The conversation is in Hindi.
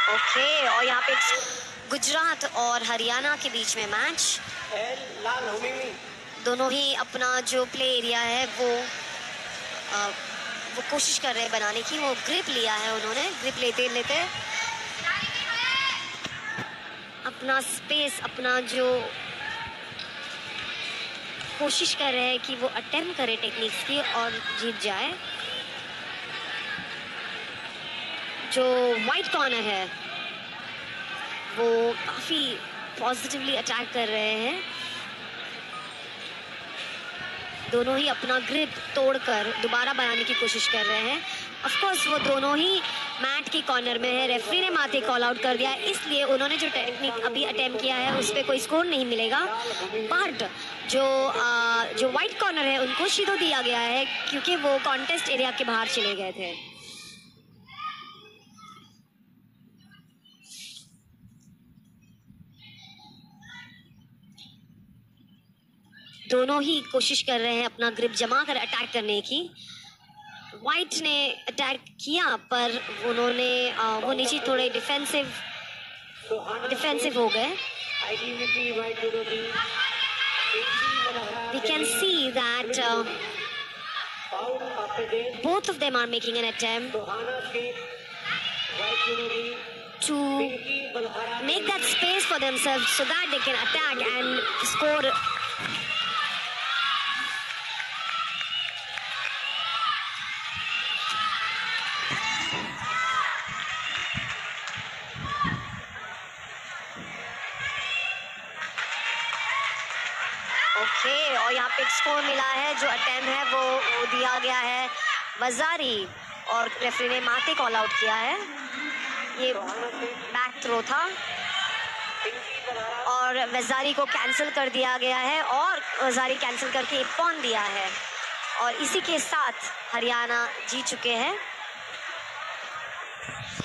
ओके, और यहाँ पे गुजरात और हरियाणा के बीच में मैच। दोनों ही अपना जो प्ले एरिया है वो कोशिश कर रहे हैं बनाने की। वो ग्रिप लिया है उन्होंने, ग्रिप लेते लेते अपना स्पेस, अपना जो कोशिश कर रहे हैं कि वो अटेम्प्ट करे टेक्निक्स की और जीत जाए। जो वाइट कॉर्नर है वो काफ़ी पॉजिटिवली अटैक कर रहे हैं। दोनों ही अपना ग्रिप तोड़कर दोबारा बनाने की कोशिश कर रहे हैं। ऑफ कोर्स वो दोनों ही मैट के कॉर्नर में है। रेफरी ने माथे कॉल आउट कर दिया है, इसलिए उन्होंने जो टेक्निक अभी अटेम्प्ट किया है उस पर कोई स्कोर नहीं मिलेगा। बट जो वाइट कॉर्नर है उनको शीधो दिया गया है क्योंकि वो कॉन्टेस्ट एरिया के बाहर चले गए थे। दोनों ही कोशिश कर रहे हैं अपना ग्रिप जमा कर अटैक करने की। वाइट ने अटैक किया पर उन्होंने वो नीचे थोड़े डिफेंसिव हो गए। We can see that both of them are making an attempt to make that space for themselves so that they can attack and score. Okay, और यहाँ पे एक स्कोर मिला है। जो अटेम्प्ट है वो दिया गया है वजारी और रेफरी ने माथे कॉल आउट किया है। ये बैक थ्रो था और वजारी को कैंसिल कर दिया गया है और वजारी कैंसिल करके एक पॉइंट दिया है और इसी के साथ हरियाणा जीत चुके हैं।